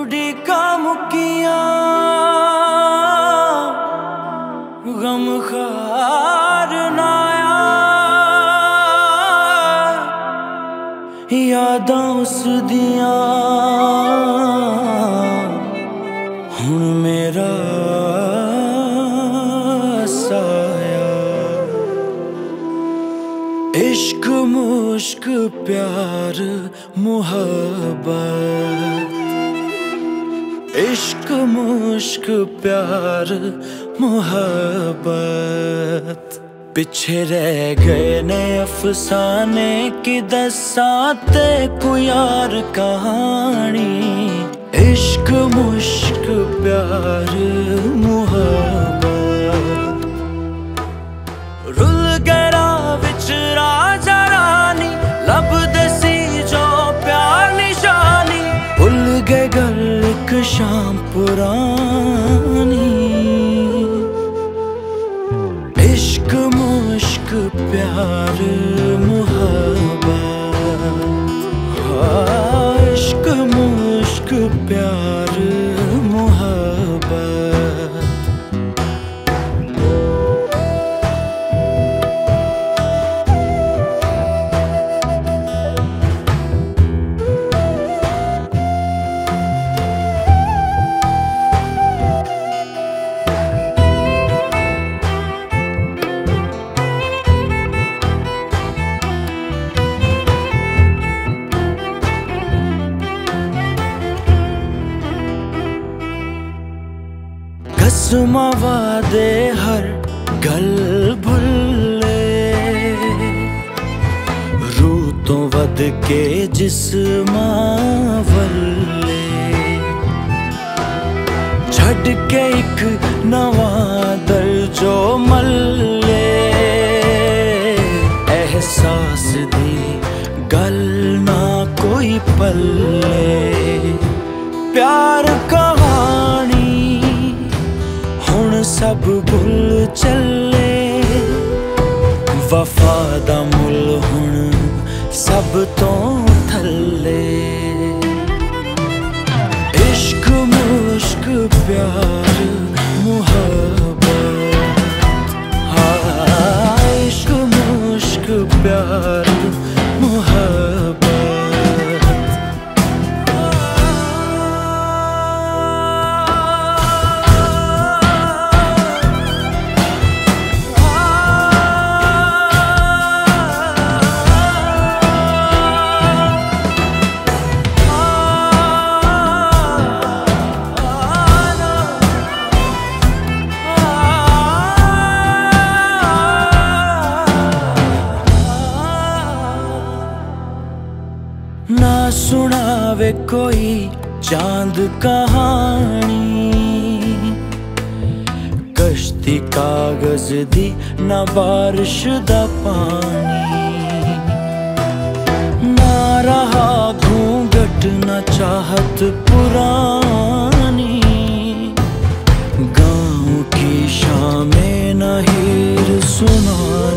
उड़ीका मुकिया गम खार नाया यादां उस दियां हुण मेरा साया। इश्क मुश्क प्यार मुहब्बत, इश्क मुश्क प्यार मुहब्बत, पिछे रह गए ने अफसाने की दसाते को यार कहानी। इश्क मुश्क प्यार मुहब्बत, रुल गया विच राजा रानी लभदे सी जो प्यार निशानी। भुल गए गल एक शाम पुरानी। इश्क मुश्क प्यार मुहब्बत, इश्क मुश्क प्यार मुहब्बत। कसमां वादे हर गल भुल्ले, रूह तो वध के जिस्मां वल्ले। छड़ के एक नवां दर जो मल्ले, एहसास दी गल ना कोई पल्ले। प्यार कहानी हुण सब भुल चले, वफा दा मुल हुण सब तो थल्ले। इश्क मुश्क प्यार मुहब्बत, हाँ इश्क मुश्क प्यार मुहब्बत। ना सुनावे कोई चांद कहानी, कश्ती कागज दी ना बारिश दा पानी। ना रहा घूंघट ना चाहत पुरानी, गाँव की शामें ना हीर सुना